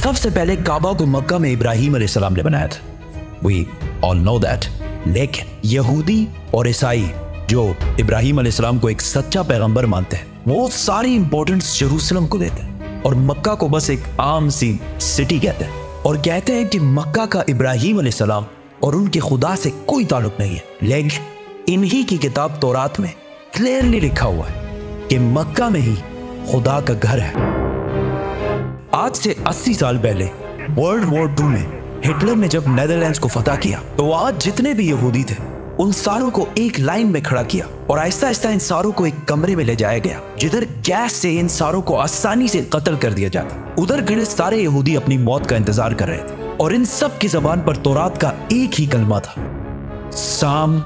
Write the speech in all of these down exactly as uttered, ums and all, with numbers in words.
सबसे पहले काबा को मक्का में इब्राहिम अलैहिस्सलाम ने बनाया था। We all know that। लेकिन यहूदी और ईसाई जो इब्राहिम अलैहिस्सलाम को एक सच्चा पैगंबर मानते हैं, वो सारी इंपॉर्टेंस यरूशलेम को देते हैं और मक्का को बस एक आम सी सिटी कहते हैं और कहते हैं कि मक्का का इब्राहिम अलैहिस्सलाम और उनके खुदा से कोई ताल्लुक नहीं है। लेकिन इन्हीं की किताब तौरात में क्लियरली लिखा हुआ है कि मक्का में ही खुदा का घर है। आज से अस्सी साल पहले वर्ल्ड वॉर टू में हिटलर ने जब नेदरलैंड्स को फतह किया तो आज जितने भी यहूदी थे उन सारों को एक लाइन में खड़ा किया और आहिस्ता आहिस्ता इन सारों को एक कमरे में ले जाया गया जिधर गैस से इन सारों को आसानी से कत्ल कर दिया जाता। उधर खड़े सारे यहूदी अपनी मौत का इंतजार कर रहे थे और इन सब की जबान पर तौरात का एक ही कलमा था, साम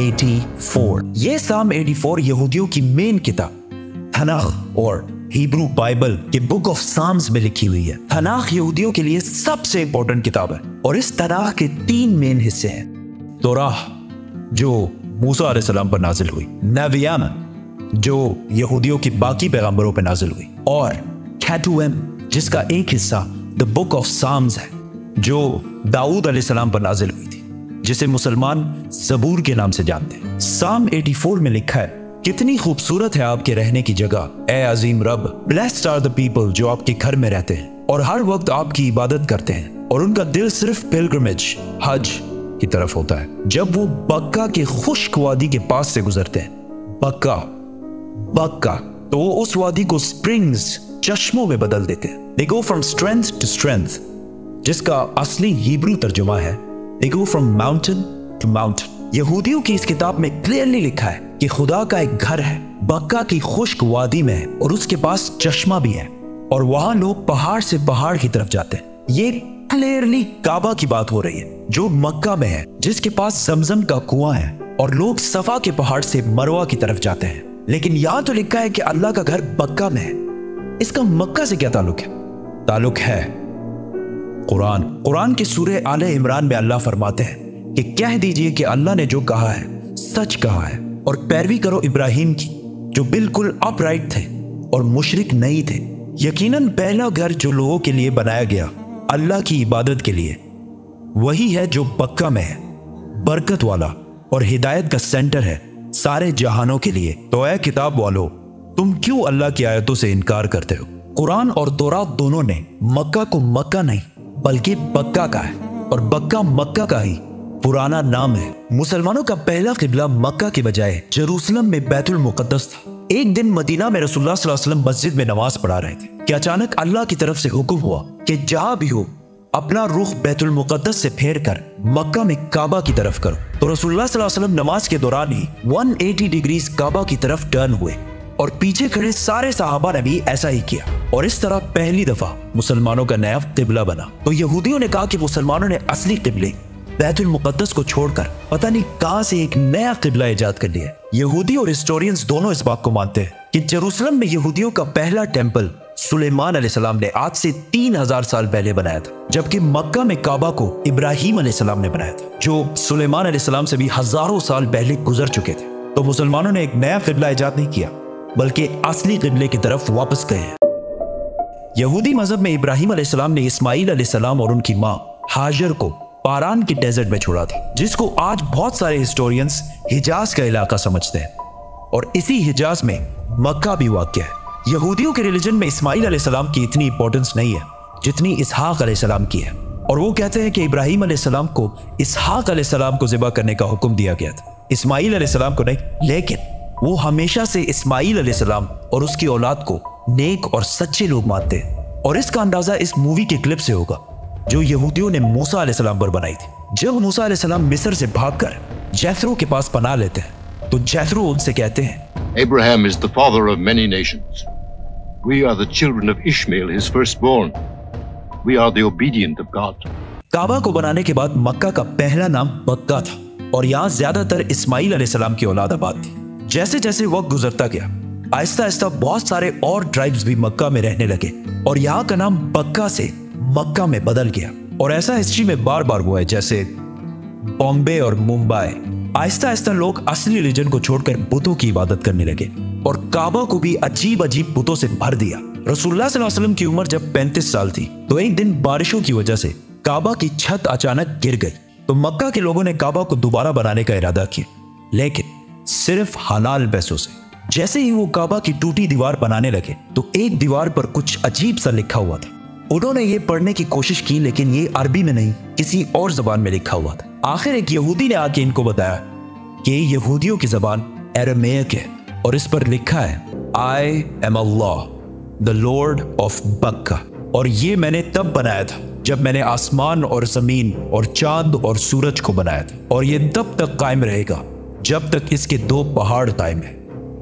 चौरासी। ये साम चौरासी यहूदियों की मेन किताब तनाख और हिब्रू बाइबल के बुक ऑफ साम्स में लिखी हुई है। तनाख यहूदियों के लिए सबसे इंपॉर्टेंट किताब है और इस तनाख के तीन मेन हिस्से हैं। तौराह जो मूसा अलैहिस्सलाम पर नाजिल हुई, नबियान जो यहूदियों की बाकी पैगंबरों पर नाजिल हुई और कैटुएम जिसका एक हिस्सा द बुक ऑफ साम्स है जो दाऊद अलैहिस्सलाम पर नाजिल हुई थी, जिसे मुसलमान ज़बूर के नाम से जानते हैं। साम चौरासी में लिखा है, कितनी खूबसूरत है आपके रहने की जगह, ए अजीम रब। ब्लेस्ड आर द पीपल जो आपके घर में रहते हैं और हर वक्त आपकी इबादत करते हैं और उनका दिल सिर्फ पिलग्रिमेज हज की तरफ होता है। जब वो बक्का के खुश्क वादी के पास से गुजरते हैं, बक्का बक्का तो वो उस वादी को स्प्रिंग्स चश्मों में बदल देते हैं। They go from strength to strength, जिसका असली हिब्रू तर्जुमा है they go from mountain to mountain. यहूदियों की इस किताब में क्लियरली लिखा है कि खुदा का एक घर है, बक्का की खुश्क वादी में है और उसके पास चश्मा भी है और वहां लोग पहाड़ से पहाड़ की तरफ जाते हैं। ये क्लियरली काबा की बात हो रही है जो मक्का में है, जिसके पास जमजम का कुआं है और लोग सफा के पहाड़ से मरवा की तरफ जाते हैं। लेकिन यहां तो लिखा है कि अल्लाह का घर बक्का में है। इसका मक्का से क्या ताल्लुक है? ताल्लुक है कुरान। कुरान के सूरे आले इमरान में अल्लाह फरमाते हैं कि कह दीजिए कि अल्लाह ने जो कहा है सच कहा है और पैरवी करो इब्राहिम की जो बिल्कुल अपराइट थे और मुशरिक नहीं थे। यकीनन पहला घर जो लोगों के लिए बनाया गया अल्लाह की इबादत के लिए वही है जो बक्का में है, बरकत वाला और हिदायत का सेंटर है सारे जहानों के लिए। तो ऐ किताब वालों, तुम क्यों अल्लाह की आयतों से इनकार करते हो? कुरान और तौरात दोनों ने मक्का को मक्का नहीं बल्कि बक्का का है और बक्का मक्का का ही पुराना नाम है। मुसलमानों का पहला किबला मक्का के बजाय जेरूसलम में बैतुल मुकद्दस था। एक दिन मदीना में रसूलुल्लाह सल्लल्लाहु अलैहि वसल्लम मस्जिद में नमाज पढ़ा रहे थे कि अचानक अल्लाह की तरफ से हुक्म हुआ कि जहां भी हो अपना रुख बैतुल मुकद्दस से फेर कर मक्का में काबा की तरफ करो। तो रसूलुल्लाह सल्लल्लाहु अलैहि वसल्लम नमाज के दौरान ही एक सौ अस्सी डिग्रीज काबा की तरफ टर्न हुए और पीछे खड़े सारे सहाबा ने भी ऐसा ही किया और इस तरह पहली दफा मुसलमानों का नया किबला बना। तो यहूदियों ने कहा कि मुसलमानों ने असली किबले बैतुल मुकद्दस को छोड़कर पता नहीं कहां से एक नया किबला इजाद कर लिया। यहूदी और हिस्टोरियंस दोनों इस बात को मानते हैं कि जेरूसलम में यहूदियों का पहला टेंपल सुलेमान अलैहिस्सलाम ने आज से तीन हजार साल पहले बनाया था, जबकि मक्का में काबा को इब्राहिम अलैहिस्सलाम ने बनाया था जो सुलेमान अलैहिस्सलाम से भी हजारों साल पहले गुजर चुके थे। तो मुसलमानों ने एक नया किबला इजाद नहीं किया बल्कि असली किबले की तरफ वापस गए हैं। यहूदी मजहब में इब्राहिम अलैहिस्सलाम ने इस्माइल अलैहिस्सलाम और उनकी माँ हाजर को पारान के डेजर्ट में छोड़ा था, जिसको आज बहुत सारे हिस्टोरियंस हिजाज का इलाका समझते हैं और इसी हिजाज में मक्का भी वाक़या है। यहूदियों के रिलीजन में इस्माइल अलैहिस्सलाम की इतनी इंपॉर्टेंस नहीं है जितनी इसहाक अलैहिस्सलाम की है और वो कहते हैं कि इब्राहिम अलैहिस्सलाम को इसहाक अलैहिस्सलाम को ज़िबा करने का हुक्म दिया गया था, इस्माइल अलैहिस्सलाम को नहीं। लेकिन वो हमेशा से इस्माइल अलैहिस्सलाम और उसकी औलाद को नेक और सच्चे लोग मानते हैं और इसका अंदाजा इस मूवी के क्लिप से होगा जो यहूदियों ने मूसा अलैहिस्सलाम पर बनाई थी। जब मूसा अलैहिस्सलाम मिस्र से भागकर जैथरो के पास पनाह लेते हैं तो जैथरो उनसे कहते हैं, Abraham is the father of many nations. We are the children of Ishmael, his firstborn. We are the obedient of God. काबा को बनाने के बाद मक्का का पहला नाम बक्का था और यहाँ ज्यादातर इस्माइल अलैहिस्सलाम की औलाद आबाद थी। जैसे जैसे वक्त गुजरता गया आहिस्ता आहिस्ता बहुत सारे और ट्राइब्स भी मक्का में रहने लगे और यहाँ का नाम बक्का से मक्का में बदल गया और ऐसा हिस्ट्री में बार बार हुआ है, जैसे बॉम्बे और मुंबई। आहिस्ता आहिस्ता लोग असली रिलीजन को छोड़कर बुतों की इबादत करने लगे और काबा को भी अजीब अजीब बुतों से भर दिया। रसूलुल्लाह सल्लल्लाहु अलैहि वसल्लम की उम्र जब पैंतीस साल थी तो एक दिन बारिशों की वजह से काबा की छत अचानक गिर गई। तो मक्का के लोगों ने काबा को दोबारा बनाने का इरादा किया, लेकिन सिर्फ हलाल पैसों से। जैसे ही वो काबा की टूटी दीवार बनाने लगे तो एक दीवार पर कुछ अजीब सा लिखा हुआ था। उन्होंने ये पढ़ने की कोशिश की, लेकिन ये अरबी में नहीं, किसी और जबान में लिखा हुआ था। आखिर एक यहूदी ने आके इनको बताया कि यहूदियों की जबान अरामेक है और इस पर लिखा है I am Allah the Lord of Bakka. और ये मैंने तब बनाया था जब मैंने आसमान और जमीन और चांद और सूरज को बनाया था, और ये तब तक कायम रहेगा जब तक इसके दो पहाड़ कायम है।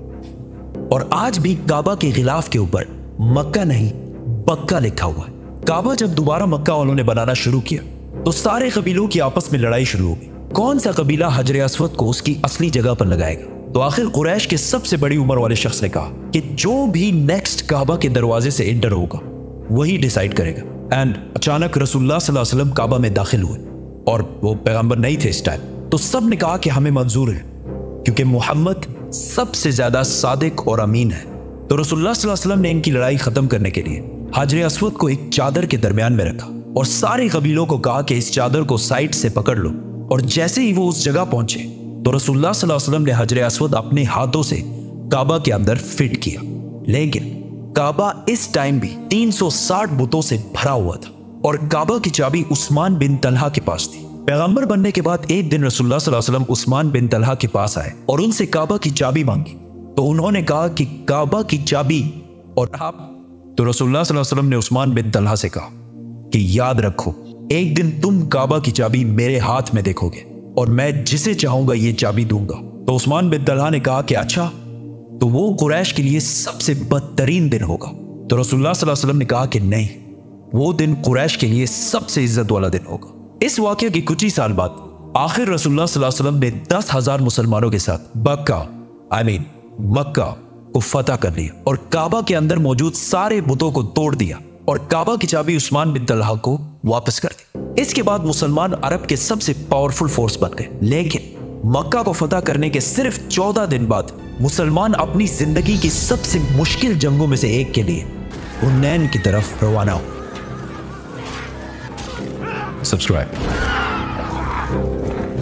और आज भी काबा के गिलाफ के ऊपर मक्का नहीं बक्का लिखा हुआ है। काबा जब दोबारा मक्का वालों ने बनाना शुरू किया तो सारे कबीलों की आपस में लड़ाई शुरू हो गई। कौन सा कबीला हजर अस्वद को उसकी असली जगह पर लगाएगा। तो आखिर कुरैश के सबसे बड़ी उम्र वाले शख्स ने कहा कि जो भी नेक्स्ट काबा के दरवाजे से एंटर होगा वही डिसाइड करेगा। एंड अचानक रसूलुल्लाह सल्लल्लाहु अलैहि वसल्लम काबा में दाखिल हुए और वो पैगंबर नहीं थे इस टाइम। तो सब ने कहा कि हमें मंजूर है क्योंकि मोहम्मद सबसे ज्यादा सादिक और अमीन है। तो रसूलुल्लाह सल्लल्लाहु अलैहि वसल्लम ने इनकी लड़ाई खत्म करने के लिए हजर अस्वद को एक चादर के दरमियान में रखा और सारे कबीलों को कहा कि इस चादर को साइड से पकड़ लो। और जैसे ही वो उस जगह पहुंचे तो रसूलुल्लाह सल्लल्लाहु अलैहि वसल्लम ने हजर अस्वद अपने हाथों से काबा के अंदर फिट किया। लेकिन काबा इस टाइम भी तीन सौ साठ बुतों से भरा हुआ था और काबा की चाबी उस्मान बिन तलहा के पास थी। पैगंबर बनने के बाद एक दिन रसूलुल्लाह सल्लल्लाहु अलैहि वसल्लम उस्मान बिन तलहा के पास आए और उनसे काबा की चाबी मांगी। तो उन्होंने कहा कि काबा की चाबी और आप। तो रसूलुल्लाह सल्लल्लाहु अलैहि वसल्लम ने उस्मान बिन तलहा से कहा कि याद रखो, एक दिन तुम काबा की चाबी मेरे हाथ में देखोगे और मैं जिसे चाहूंगा ये चाबी दूंगा। तो उस्मान बिन तलहा ने कहा कि अच्छा, तो वो कुरैश के लिए सबसे बदतरीन दिन होगा। तो रसूलुल्लाह सल्लल्लाहु अलैहि वसल्लम ने कहा कि नहीं, वो दिन कुरैश के लिए सबसे इज्जत वाला दिन होगा। इस वाकये के कुछ ही साल बाद आखिर रसूलुल्लाह सल्लल्लाहु अलैहि वसल्लम ने दस हजार मुसलमानों के साथ बक्का आई मीन मक्का को फतह कर लिया और काबा के अंदर मौजूद सारे बुतों को तोड़ दिया और काबा की चाबी उस्मान बिन तलहा को वापस कर दी। इसके बाद मुसलमान अरब के सबसे पावरफुल फोर्स बन गए। लेकिन मक्का को फतह करने के सिर्फ चौदह दिन बाद मुसलमान अपनी जिंदगी की सबसे मुश्किल जंगों में से एक के लिए हुनैन की तरफ रवाना हो। Subscribe.